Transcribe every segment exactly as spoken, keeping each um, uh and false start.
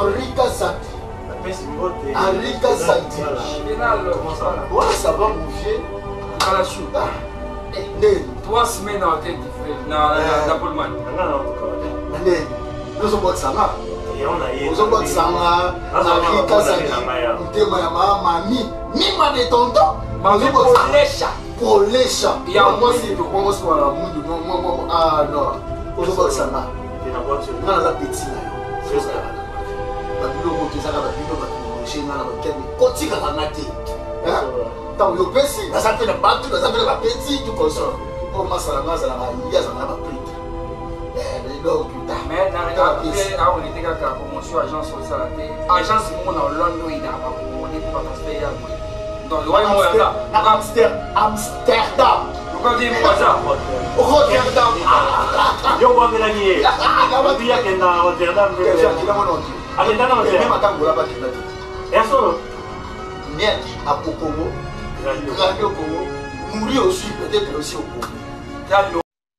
Henri Kassati. Henri Kassati. Ouais, ça va mon vieux. Trois semaines en tête de Napoléon. Nous sommes en Sanga. Nous sommes en Sanga. Henri Kassati. Nous sommes en Mami. Mima de tonton. Mami pour les chats. Pour les chats. Il y a moi c'est pour moi c'est la monde non moi moi ah non. Nous sommes en Sanga. Nous avons petit là. C'est ça. Parce que nous qui ça va nous chez nous là quel côté ça va nater. Hein? Tant le petit, ça fait le bateau, ça fait le petit tout comme ça. Pour moi ça là ça là il y a ça là pas pris. Mais donc putain. Mais dans le cas on était qu'à la promotion agence sur ça là. Agence mon en Londres il a pas pour on est pas transféré à moi. Donc le royaume là Amsterdam. Pourquoi dire moi ça? Rotterdam. Yo moi me la nier. On dit que dans Rotterdam je vais qui là mon nom. Ah mais dans même attends là pas qui là. Et solo. Net à Congo. Radio Congo. Mourir aussi peut-être aussi au Congo.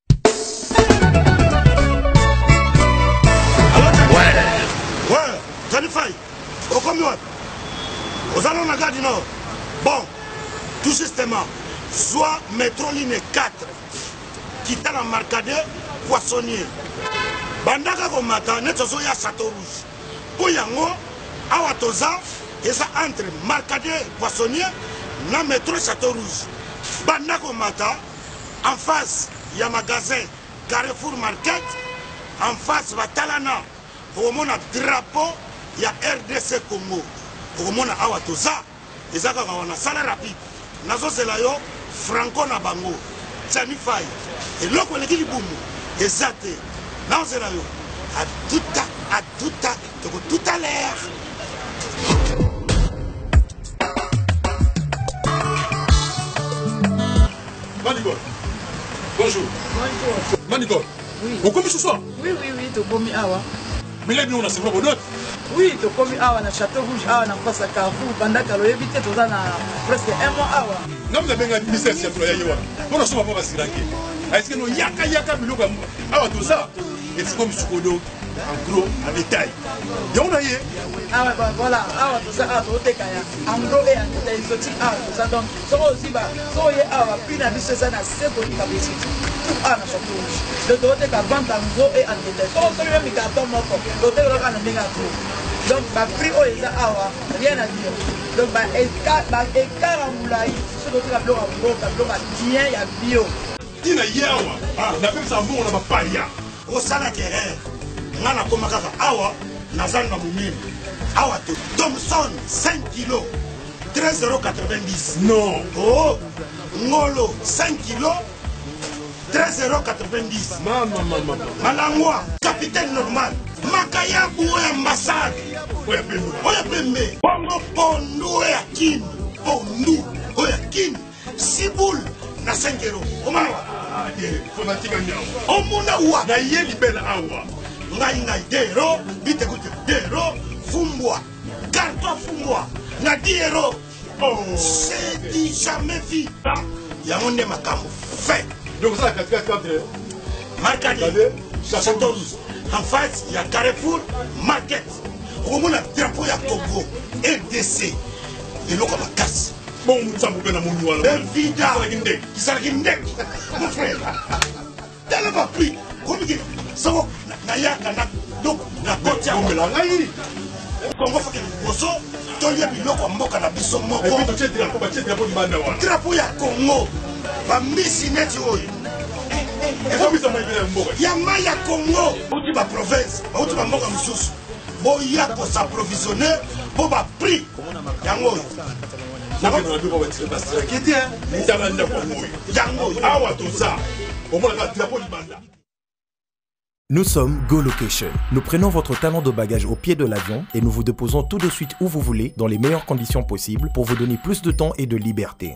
Ouais, ouais, Johnny Faye, au commun, aux allons la gare du Nord. Bon, tout justement, soit métro ligne quatre, qui t'a la marcade poissonnier. Bandaka comme matin, net au ya Château Rouge. Pour yango, awatoza, et ça entre marcade poissonnier, na métro Château Rouge. Bandaka comme matin, en face, il y a un magasin Carrefour Market, en face, Batalana. Pour mon drapeau, il y a R D C Congo. Pour mon awatoza, et ça on a salaire rapide. Nazo Zelayo, Franco Nabango, Johnny Faye. Et l'autre, on est dit boum. Et ça, Nazo Zelayo, à tout à, à tout à, tout à l'air. Manigol, bonjour. Bonjour. Manigol, oui. Vous commis ce soir? Oui, oui, oui, tu commis awa. Mais là, nous, on a c'est vraiment d'autres. Oui, tu commis awa na Château Rouge, awa na face à Carrefour, pendant que l'on évite tout ça na presque un mois awa. Non, mais bien, il y a des employés. On a souvent pas se ranker. Est-ce que nous, yaka yaka, mais nous, awa tout ça, et c'est comme ce qu'on a en gros, en détail. Et on a eu. Ah ouais, bah, voilà, awa tout ça, awa tout ça, en gros et en détail, exotique, awa tout ça. Donc, ça aussi, bah, ça y est, awa, puis la vie, c'est ça, na c'est pour les capacité. Ah, na Château Rouge. Le doté qu'à vendre en gros et en détail. Ça, on même carton mort. Le doté qu'on a en méga gros. Donc, bah, prix au les awa, rien à dire. Donc, bah, écart, bah, écart en moulaï, ce doté qu'à blanc en gros, qu'à blanc à bien, il y a bio. Tina yawa, ah, na même ça, on a pas paria. Au salaire terrain, on a comme awa, Nazan na Moumine. Awa to Thomson, cinq kilos, treize euros quatre-vingt-dix. Non. Oh, Ngolo, cinq kilos, treize euros quatre-vingt-dix. Maman, maman, maman. Malangwa, capitaine normal. Makaya Boué ambassade. Oya Pembe. Oya Pembe. Bongo Pondo Oya Kin. Pondo Oya Kin. Siboul na cinq euros. Omano. Ah, eh, faut na tika nyao. Omuna wa. Na yé libelle awa. Ngai ngai dero, bite goute dero, fumbwa. Carton fumbwa. Na dix euros. Oh. C'est dit jamais vu. Yamonde makambo. Fait. Donc ça, quatre quatre quatre. Marcade. Château Rouge. En face, il y a Carrefour Market. Au moins, le drapeau il y a Congo, R D C. Et l'eau comme la casse. Bon, ça vous donne à mon nouveau. Évidemment. Qui s'est guindé. Mon frère. Tellement pris. Comme il dit, ça va. Naya, nana. Donc, la côte, on me l'a raillé. Congo, faut que le bosso. Tu as vu l'eau mboka na biso moko. Et puis, tu as dit drapeau, tu as dit drapeau du Bandawa. Drapeau il y a Congo. Ba misi neti oyo. Yama ya Congo, outi ba province, outi ba mboka mususu. Boya ko s'approvisionner, bo ba prix. Yango. Nous sommes Go Location. Nous prenons votre talon de bagage au pied de l'avion et nous vous déposons tout de suite où vous voulez, dans les meilleures conditions possibles, pour vous donner plus de temps et de liberté.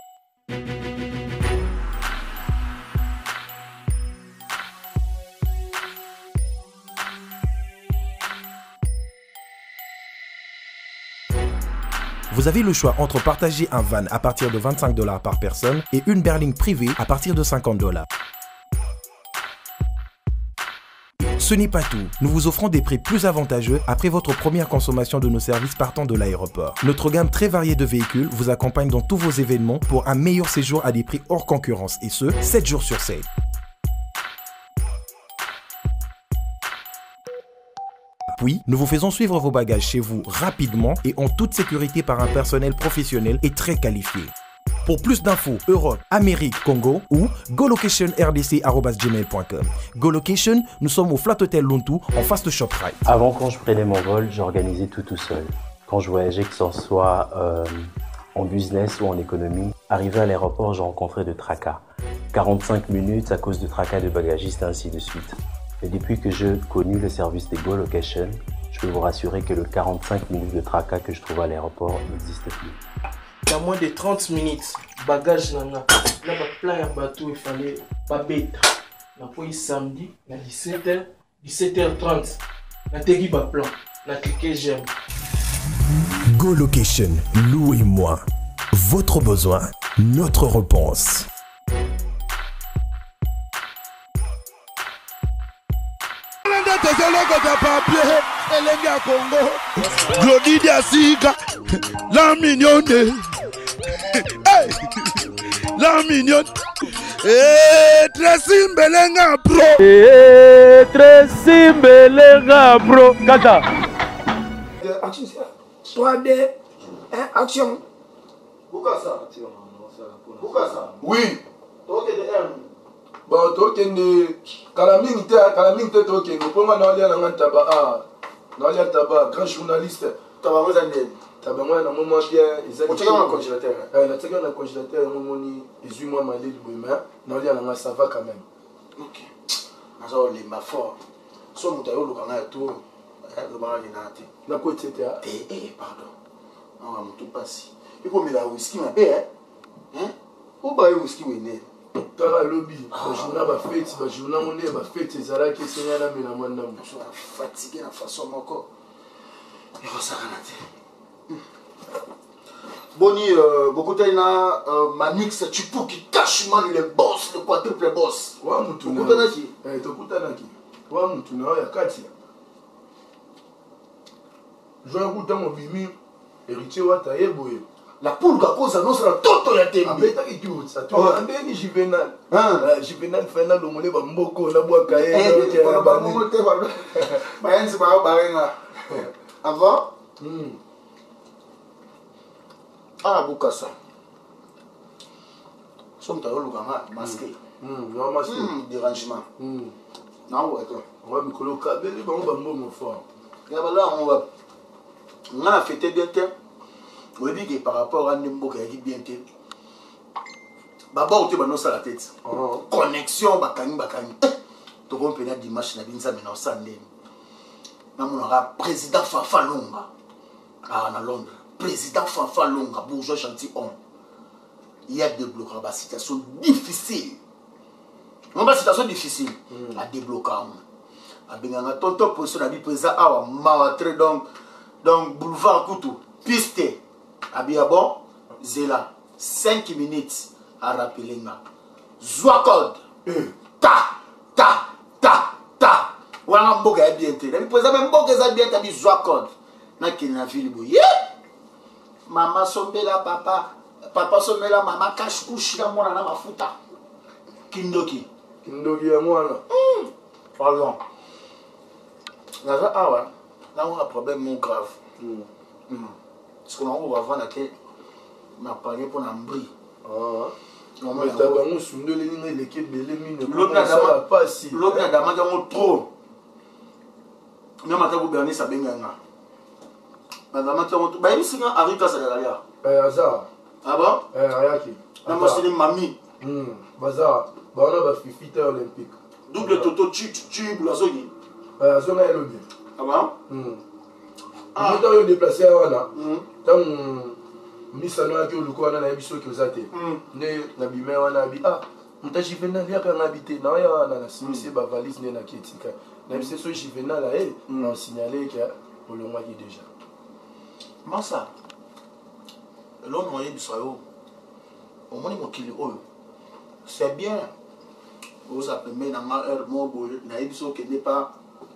Vous avez le choix entre partager un van à partir de vingt-cinq dollars par personne et une berline privée à partir de cinquante dollars. Ce n'est pas tout. Nous vous offrons des prix plus avantageux après votre première consommation de nos services partant de l'aéroport. Notre gamme très variée de véhicules vous accompagne dans tous vos événements pour un meilleur séjour à des prix hors concurrence et ce, sept jours sur sept. Puis, nous vous faisons suivre vos bagages chez vous rapidement et en toute sécurité par un personnel professionnel et très qualifié. Pour plus d'infos, Europe, Amérique, Congo ou golocation r d c arobase gmail point com. GoLocation, nous sommes au Flat Hotel Lontou en face de ShopRite. Avant, quand je prenais mon vol, j'organisais tout tout seul. Quand je voyageais, que ce soit euh, en business ou en économie, arrivé à l'aéroport, je rencontrais de tracas. quarante-cinq minutes à cause de tracas de bagagistes, ainsi de suite. Et depuis que j'ai connu le service de GoLocation, je peux vous rassurer que le quarante-cinq minutes de tracas que je trouve à l'aéroport n'existe plus. Il y a moins de trente minutes, bagage nana. Là, plein de bateau, il fallait pas bête. On a pris samedi, à dix-sept heures, dix-sept heures trente. On a tegui ba plan, on a cliqué j'aime. GoLocation, louez-moi. Votre besoin, notre réponse. Glodidia Sika, la mignonne, hey, la mignonne, eh, Tracy Mbelenga bro, eh, Tracy Mbelenga bro, Kata. trois D, hein, action. Bukasa, Bukasa, oui. Ok, de M. Bon, tokende Kalaming te Kalaming te tokende pour moi dans les langues tabac ah dans les tabac grand journaliste tabac moi zande tabac moi na moment bien ils ont dans le congélateur eh la teka dans le congélateur moment ni dix-huit mois malé du mais dans les langues ça va quand même. OK nazo les ma fort so mutayo lokanga to le banga dinati na ko tete eh eh pardon on va mutu passer il faut me la whisky ma bé hein ou ba whisky wene Tara lobby, le journal va fêter, le journal on est va fêter, ça là qui c'est là mais la moindre je suis fatigué la façon encore. Il va s'arrêter. Boni beaucoup de na Manix tu peux qui cache man le boss, le quadruple boss. Wa mutu na. Kutana ki? Eh to kutana ki. Wa mutu na ya kati. Je vais écouter mon bimi héritier wa taïeboye. La poule à cause annonce la toto ya tembi. Abeta ki tu ça tu andeni Juvenal. Ah, Juvenal final au mole ba mboko na bwa kae. Eh, ba mo te ba. Ba yensi ba ba renga. Avant? Hmm. Ah, Bukasa. Somme ta yolo kanga masqué. Hmm, non masqué. Hmm, dérangement. Hmm. Non ouais toi. On va me coloquer kabeli ba mo ba mbo fort. Ya ba là on va on a fêté bien temps. Oui, que par rapport à Nimbo qui a dit bien que Baba ou tu ça la tête. Connexion bakani bakani. Tu rompes la dimanche na binza mais non ça ndem. Na mon président Fafa Longa. Ah na Londres. Président Fafa Longa, bourgeois gentilhomme. Il y a débloqué la situation difficile. Non pas situation difficile à débloquer. A benganga tonto position na bi président awa mawatre donc donc boulevard Koutou piste. Abia bon, Zela, cinq minutes à rappeler. Zoua code. Ta, ta, ta, ta. Ouana mboga est bien. Il présente même mboga est bien. Il zoua code. Na qui na ville boye. Maman sombela papa. Papa sombela maman cache couche la mona na mafuta. Kindoki. Kindoki ya mwana. Pardon. Naza awa. Là on a un problème mon grave. Parce que nous avons fait ma parole pour l'ambri. Ah. Mais tu as vraiment soudé les lignes l'équipe de l'émine. L'autre n'a pas si. L'autre n'a pas trop. Nous avons gouverné ça bien. Madame, tu as tout. Bah ici on arrive à ça derrière. Eh hasard. Ah bon? Eh Ayaki. Non moi c'est les mamies. Hmm. Bazar. Bah on a fait fitter olympique. Double toto tube tube la zone. Eh la zone est lobby. Ah bon? Hmm. Ah, tu as déplacé à Wana. Tu as mis ça dans le coin de la biso qui vous a été. Ne nabime wana bi ah, muta Juvenal ya kan habité na ya na simisi ba valise ne na kitika. Na biso so Juvenal là eh, on signalé que au long mois déjà. Comment ça? L'on moyen biso yo. Au moins mon kilo c'est bien. Vous appelez na ma heure mo boy na biso qui n'est pas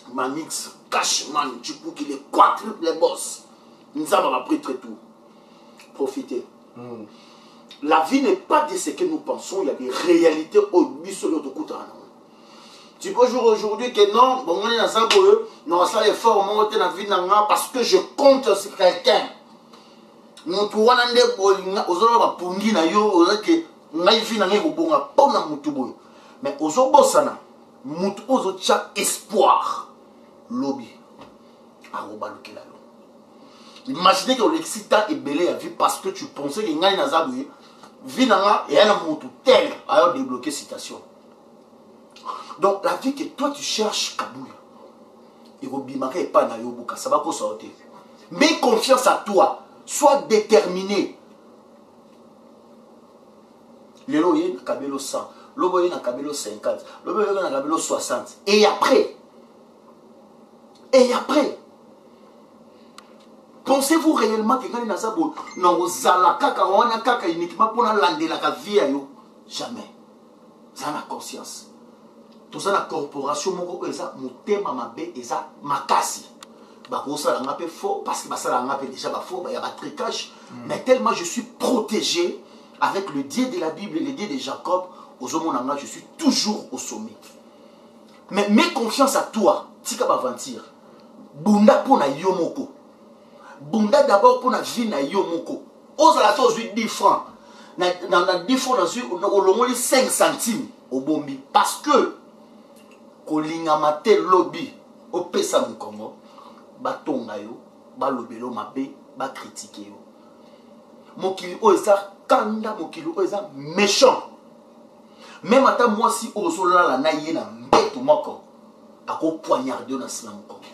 Manix, Cashman, tu peux qu'il est quadruple les boss. Nous avons appris très tout. Profitez. Mm. La vie n'est pas de ce que nous pensons, il y a des réalités au but sur l'autre côté. Tu peux jouer aujourd'hui que non, bon, on est dans ça pour eux, non, ça est fort, moi, on est dans la vie parce que je compte sur quelqu'un. Nous pouvons aller aux autres pour nous, aux autres qui mais aux autres, nous avons espoir. Lobby. Imaginez que l'excitant est belé à vie parce que tu pensais qu'il y a une azabouille. Vinanga et un montou tel à débloquer citation. Donc la vie que toi tu cherches Kabouya. Et Robimaka et pas Nayobuka, ça va pas sortir. Mets confiance à toi. Sois déterminé. Le loyer n'a kabelo cent. Le loyer n'a kabelo cinquante. Le loyer n'a kabelo soixante. Et après. Et après. Pensez-vous réellement que quand Nazabo non zalaka kawana kaka uniquement pour lander la vie yo jamais. Ça na conscience. Tout ça la corporation moko eza motema mabe eza makasi. Ba ko ça nga pe faux parce que ba ça nga pe déjà ba faux, ba ya ba tricage, mais tellement je suis protégé avec le Dieu de la Bible et le Dieu de Jacob, aux hommes nga je suis toujours au sommet. Mais mets confiance à toi, tika ba aventure. Bunda pona yo moko. Bunda d'abord pour la vie na yo moko. Ozala to dix francs. Na na dix francs na au longoli cinq centimes au bombi parce que kolinga mate lobby au pesa mu Congo batonga yo ba lobelo mabe ba critiquer yo. Mokili oza kanda mokili oza méchant. Même ata moi si ozola la na ye na mbeto moko ako poignarder na sina mu Congo.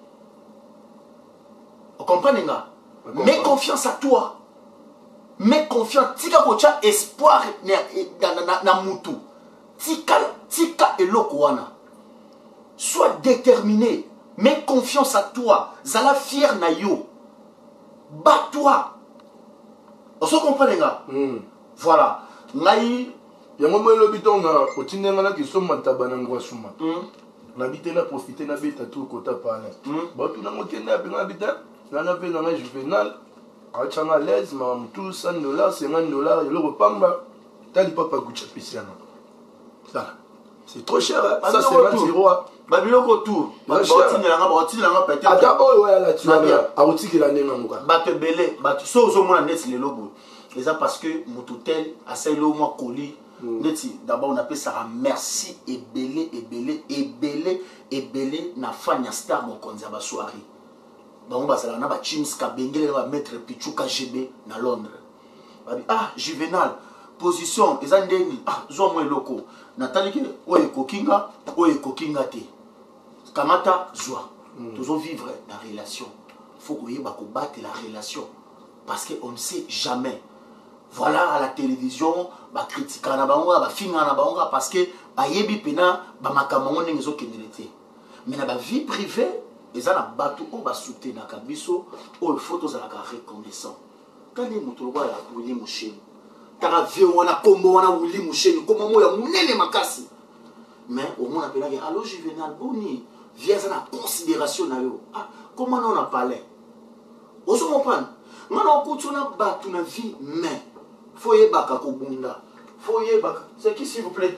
Vous comprenez? Mets confiance à toi. Mets confiance. Tika kocha espoir na mutu. Tika tika elokoana. Sois déterminé. Mets confiance à toi. Zala fier na yo. Bats-toi. Vous comprenez? Voilà. Ngai. Yango mo lobiton na otinenga na kisoma tabana ngwa suma. Nabité na profiter na beta tout kota pala. Ba tu na ngokende apinga habita. Là, on dans un juvénal, à Tchana l'aise, mais tout cent dollars, cinquante dollars, et le repamba, t'as dit papa Gucci Pisiano. Ça, c'est trop cher, hein? Ça, c'est vingt euros. Babylon retour. Attends, oh, ouais, là, tu vas bien. À outil qu'il a né, mon gars. Batte belé, batte, sauf au moins, net, les lobos. Et ça, parce que mon hôtel, à celle où moi, colis, d'abord, on appelle ça merci, et belé, et belé, et belé, et belé, na fanya star, mon konzaba soirée. Donc, on va faire Chims Kabengele, on va mettre Pichuka G B dans Londres. Ah, Juvenal, position, les Andeni, ah, Zomo et Loko. Nathalie, oye Kokinga, oye Kokinga te. Kamata, Zoa. Toujours vivre la relation. Il faut qu'on y ait battre la relation. Parce qu'on ne sait jamais. Voilà, à la télévision, bah critiquer na bango, bah finir na bango parce que bah yebi pena, bah makamango n'engezo kenelete. Mais na ba vie privée. Et ça, na bateau, on va soutenir na kabiso, on photos à la reconnaissant. Quand les moutons voient la Willy Mouchen, car la vie, on a comme on a Willy Mouchen, comme on a mouné makasi. Mais au moins, on appelle là, allô Juvenal Boni, viens à la considération na yo. Ah, comment on a parlé? On se comprend. Maintenant, on continue à battre la vie, mais faut y baka kobunda, faut y baka. C'est qui s'il vous plaît?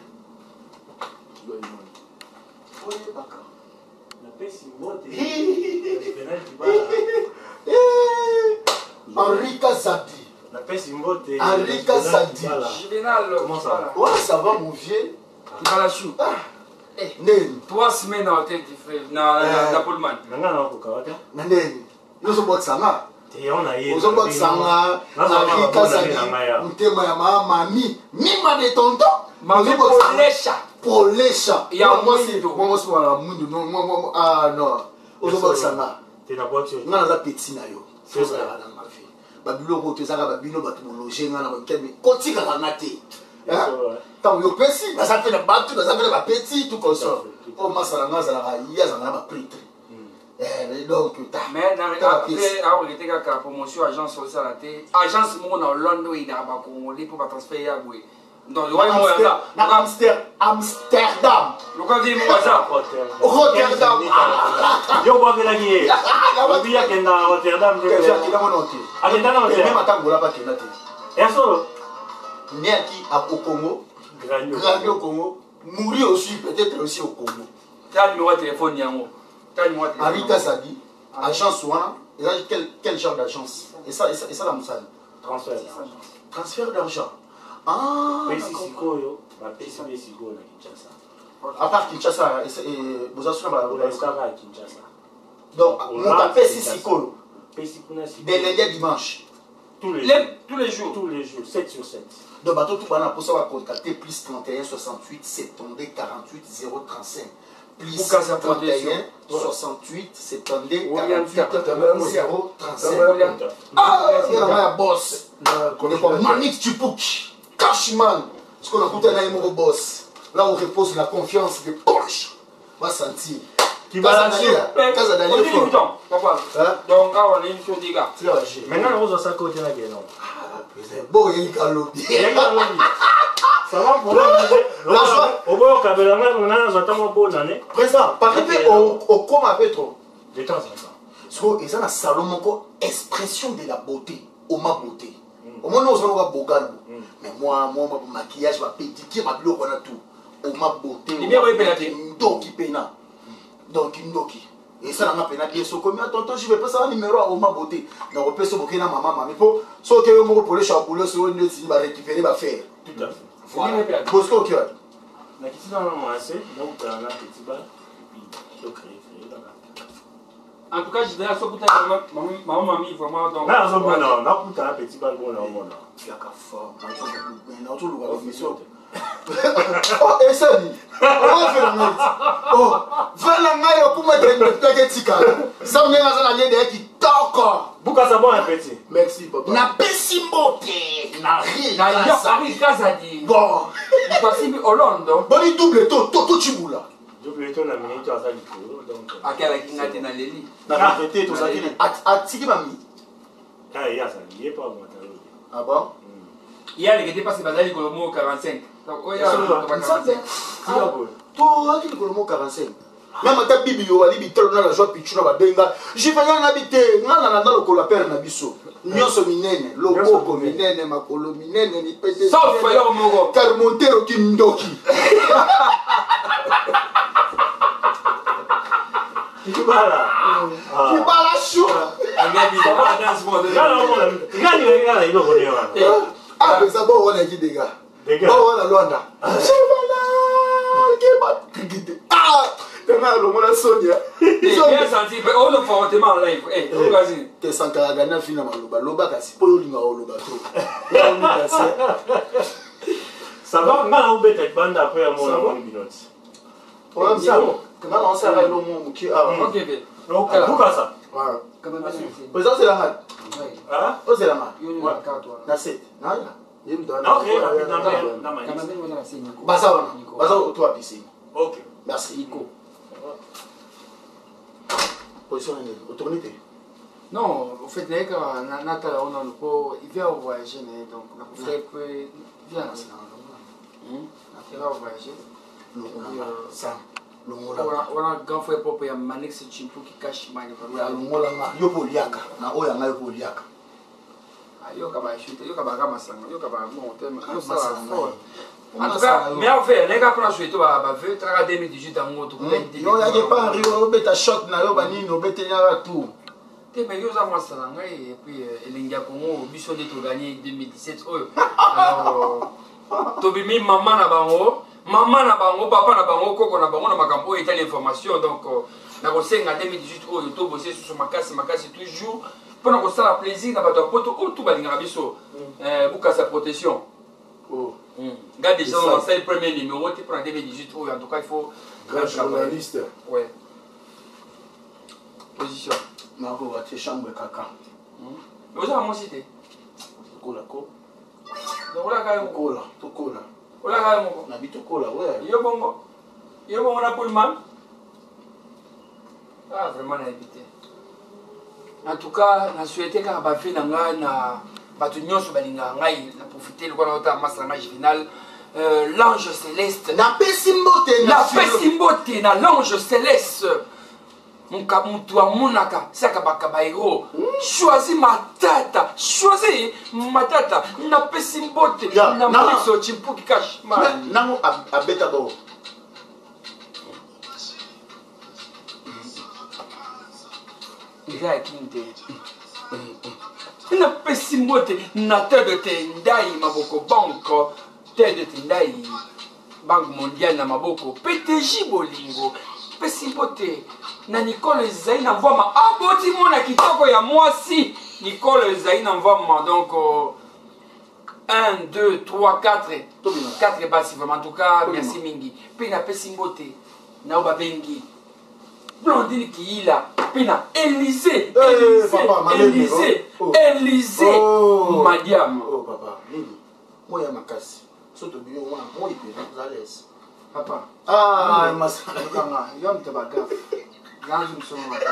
Faut y baka. Henrika Zadi. Henrika Zadi. Juvenal. Comment ça va? Ouais, ça va mon vieux. Tu vas la chou. Trois semaines en tête du frère. Na Pullman. Nandeni. Nous sommes Sanga. Nous sommes Sanga. Henrika Zadi. Ntema ya mami. Mima de tonton. Mami Polesha. Polesha. Il y a moi aussi. Moi aussi moi mundu non moi ah non. Ozoba Sanga. T'es la boîte. Non la petit na yo. C'est ça dans ma vie. Babilo ko tezaka babino batu loger ngana ba kemi. Kotika na te. Hein? Tant yo pesi, ça fait le batu, ça fait le petit tout comme ça. Oh masala ngana la ya za na ba prêtre. Eh donc mais après après était ka promotion agence sociale té. Agence mo na Londres il a ba ko li pour transférer à boy. Donc, le royaume est ça. Amsterdam. Le royaume est ça. Rotterdam. Yo bois la guerre. Il y a qui dans Rotterdam. Quelqu'un qui n'a pas noté. Ah, qui dans Et même attends, on l'a pas qui n'a pas. Et solo. Né qui au Congo. Grandio. Grandio au Congo. Mourir aussi peut-être aussi au Congo. T'as le numéro de téléphone Yango. T'as le numéro de téléphone. Arita Sadi. Agence Ouana. Et là quel quel genre d'agence? Et ça et ça et ça la moussade. Transfert. Transfert d'argent. Ah. Pesi siko yo. Ba pesi be siko na Kinshasa. À part Kinshasa et vous assurez la Pour l'instant à Kinshasa. donc on t'a fait six siko. Pesi kuna siko. Dès lundi à dimanche. Tous les jours. Tous les jours. Tous les jours. sept sur sept. Donc bateau tout bana pour ça va contacter plus trente et un soixante-huit soixante-deux quarante-huit zéro trente-cinq. Plus trente et un soixante-huit soixante-deux quarante-huit zéro trente-cinq. Ah, il y a un boss. Manik Tupuk. Cashman. Ce qu'on a coûté là, il boss. Là, on repose la confiance de Porsche. On va sentir. Qui va là-dessus. Casa Daniel Fort. Donc, on est une chose des gars. Maintenant, on va s'en côté là, non. Bon, il y a un lobby. Ça va pour la joie. Au bord, on a un bon année. Président, par exemple, au com avec trop. De temps en temps. Parce que ils ont un salon, encore expression de la beauté. Au ma beauté. Au moins, nous avons un beau gars. Mais moi, moi, mon maquillage, ma pédicure, ma bloc, on a tout. Au ma beauté. Il bien oui, pénaté. Ndoki pena. Donc, Ndoki. Et ça, on a pénaté. So, comme à tonton, je vais pas ça un numéro à ma beauté. Donc, on peut se bouquer na maman, maman. Il faut, so, que vous pour le chaboulot, so, on va récupérer, va faire. Tout à fait. Voilà. Bosco, ok. Mais qui dans le moment assez, donc, on a un petit bal. Et puis, créer, créer dans la. En tout cas, je dirais à ce que maman m'a mis vraiment dans. Là, on a un petit bal bon au monde. Il y a qu'à faire. Maintenant, tout le monde a fait oh, et ça dit. Oh, oh, Valangayo, pour mettre une plaque tika. Ça, on est dans un année qui t'encore. Pourquoi ça va un petit? Merci, papa. Na pesimbote. Na rien. Na rien. Paris, Kazadi. Bon. Il passe Hollande. Bon, il double tout, tout, tout, Chiboula. Double tout, la minute, à ça, du coup. Donc. À quel avec une atteinte à l'élite. Na vérité, tout ça qui est. À Tiki Mami. Ah, il y a ça, il n'y a pas de ah bon? Hier, il était passé par là, il Colomo quarante-cinq. Donc, oui, il y a quarante-cinq. Toi, qui est Colomo quarante-cinq? Même à ta Bibi, Ali Bitel, on a la joie Pichuna Babenga. J'ai fait un habité, on a dans le colapère Nabiso. Nyoso Minene, Lobo Minene, Makolo Minene, ni pété. Sauf Fayot Mogo. Car Montero Kindoki. Qui va là? Qui va là, chou? Ah, mais ça va, on a dit des gars. Des gars. Oh, on a Luanda. Ah, t'es mal, le monde a Sonia. Ils ont bien senti, on le fortement en live. Eh, vas-y. T'es sans caragana, finalement, Loba. Loba, c'est pas le numéro, Loba. Ça va, on va être bande après à mon binot. Ouais, ça va. Comment on s'arrête le monde qui a. Ok, donc, pourquoi ça? Voilà. Président, c'est la main. Hein? Oh, c'est la main. Ouais. Na sept. Non, là. Il me donne. Ok, rapidement, dans ma liste. Baza, Baza, toi, piscine. Ok. Merci. Nico. Position autorité. Non, au fait, là, quand Nathalie, on a le pot, il vient voyager, donc on a fait que. Il vient. Il va voyager. Ça. On a grand frère propre, il y a Manik Sechimpo qui cache Mani. Yo poliaka. Na oya nga yo poliaka. Yo kaba chuter, yo kaba ramasanga, yo kaba monter, yo ça en tout cas, mais en fait, les gars pour la suite, on va faire travailler deux mille dix-huit en moto. Non, il y a pas Rio, beta choc na yo bani no beta nyara tout. Te mais yo za moi ça là et puis Elinga Congo biso de to gagner deux mille dix-sept oyo. Alors to bimi maman na bango, maman na bango, papa na bango, koko na bango na makambo et telle information donc na ko senga deux mille dix-huit oyo to bosser sur makasi makasi toujours pour qu'on ça plaisir na bato poto tout balinga biso. Euh buka sa protection. Oh. Gars déjà on c'est le premier numéro tu prends deux mille dix-huit oyo en tout cas il faut grand journaliste. Ouais. Position. Marco va te chambre caca. Vous avez mon cité. Cola ko. Donc là quand même cola, to cola. Là quand même. Na bitu cola, ouais. Yo bongo. Yo bongo na pour le mal. Ah vraiment na éviter. En tout cas, na souhaité ka ba fi na nga na batu nyonso balinga ngai na profiter le kona ota master match final euh, l'ange céleste. Na pesimbote na pesimbote na l'ange céleste. Muka mutu amunaka saka bakabairo. Choisis ma tata, choisis ma tata. Na pesimbote na mpiso chimpuki cash. Nango abeta bo. Ira kinte. Na pesimbote na terre de tendai maboko banko, terre de tendai banque mondiale na maboko P T J bolingo. Pesimbote na Nicole Zaï na voix aboti mona kitoko ya mwasi. Nicole Zaï na voix donc un, deux, trois, quatre. quatre bassi vraiment en tout cas merci mingi. Puis na pesimbote na obabengi. Blondine qui est là, Pina, Élysée, Élysée, Élysée, Élysée, Madiam. Oh papa, moi il y a ma casse. Surtout bien, moi il peut être à l'aise. Papa. Ah, il m'a dit. Il y a un petit bagage. Il y a un petit bagage.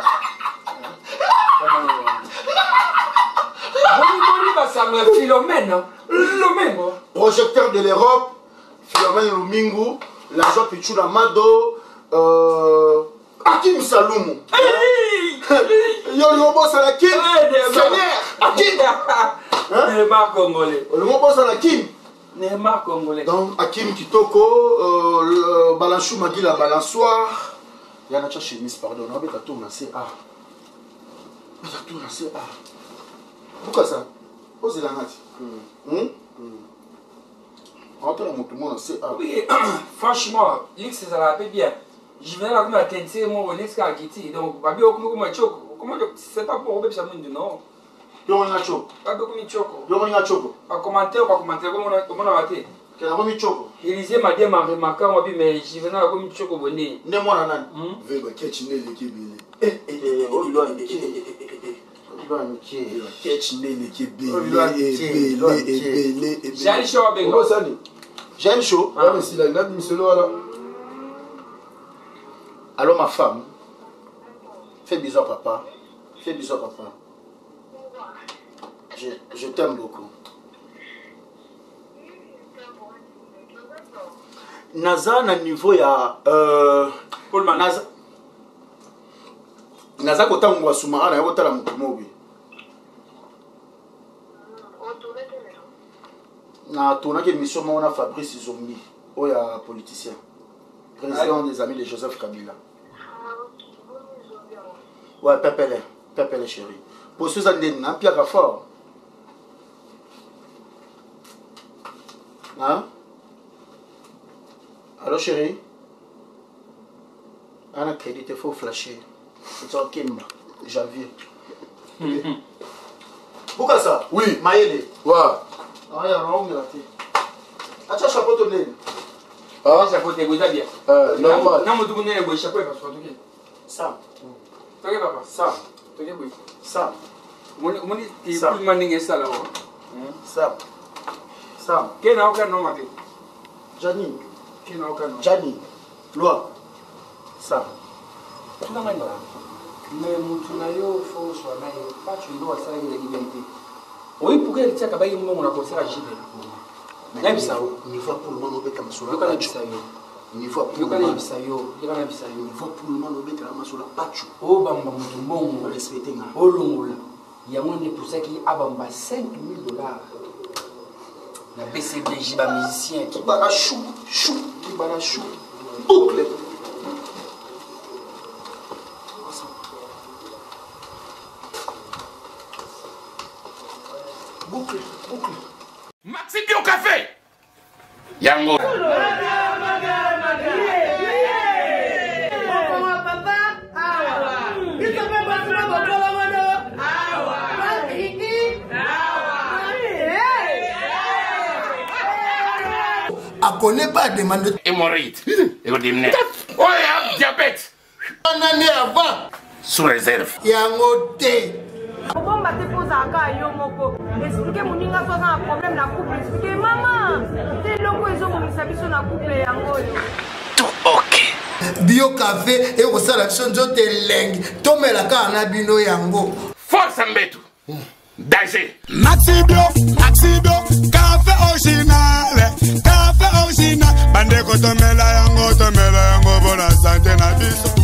Philomène, Philomène. Projecteur de l'Europe, Philomène Lumingu, l'agent Pichula Mado, euh. Akim Saloumou. Yo le boss à la Kim. Seigneur. Akim. Neymar congolais. Le boss à la Kim. Neymar congolais. Donc Akim Kitoko, euh, Balanchou m'a dit la balançoire. Il y a une chemise, pardon. On va mettre tout dans C A. Mettre tout dans C A. Pourquoi ça? Posez la natte. Hum? Rentre dans mon tout le monde dans C A. Oui, franchement, Lix ça l'a fait bien. Je viens là comme la tente, mon Rolex qui a quitté. Donc, Babi, comment tu comment c'est pas pour Robert Samoun, non? Yo, on a choco. Babi, comment tu choco? Yo, on a choco. Pas commenter ou pas commenter, comment on a raté? Quel a remis choco? Élysée m'a dit, m'a remarqué, mais je viens là comme choco bonnet. Ne moi, nan. Vega, ketch ne l'équipe. Eh, eh, eh, oh, il doit me quitter. Il doit me quitter. Ketch ne l'équipe. J'ai un show avec moi. J'ai un show. Ah, mais si la grande mission là. Alors ma femme, fais bisous à papa, fais bisous à papa. Je, je t'aime beaucoup. Naza na niveau ya euh Paulman Naza Naza kota ngwa suma ana yota la mutumobi. Na tourna ke mission mona Fabrice Zombi, oya politicien. Président des amis de Joseph Kabila. Ouais, Pépele, Pépele chérie. Pour ceux qui ont un Pierre fort. Hein? Allô chérie? On a crédit, il faut flasher. C'est un Kimba, janvier. Pourquoi ça? Oui. Maïle. Ouais. Ah, il y a un homme là. Attends, chapeau de nez. Ah, ça peut être bien. Euh, normal. Non, mais tu connais le chapeau parce que tu ça. Tu sais papa, ça. Tu sais oui. Ça. Mon mon tu plus maningue ça là. Ça. Ça. Quel n'a aucun nom à dire. Jani. Quel n'a aucun nom. Jani. Loi. Ça. Tu n'as pas mais mutu na yo faut soit na yo pas tu dois ça avec la liberté. Oui pour qu'elle tient kabayi mo na conseil à jibe. Na bisa o. Ni fois pour le moment obeta masula. Yo kana bisa yo. Ni fois pour yo kana bisa yo. Yo kana bisa yo. Ni fois pour le moment obeta masula pachu. O bamba mutu mbongo respecter nga. O longola. Yango ni pour ça qui abamba cinq mille dollars. Na B C B J ba musicien qui bala chou, chou, qui bala chou. Boucle. Boucle, boucle. Maxi Bio Café. Yango. A connaît pas demande de hémorroïde. Oh, il y a diabète. Un année avant. Sous réserve. Yango té. Pourquoi on va te poser un cas yo moko? Expliquez mon ninga soit un problème na couple. Expliquez maman. T'es loko ils ont mis sa biso na couple yango yo. Tout ok. Bio café et au sala chonjo te leng. Tomela ka na bino yango. Force Mbetu. Danger. Maxi Bio, Maxi Bio, café original, café original. bandeko tomela yango tomela yango mpona sante na biso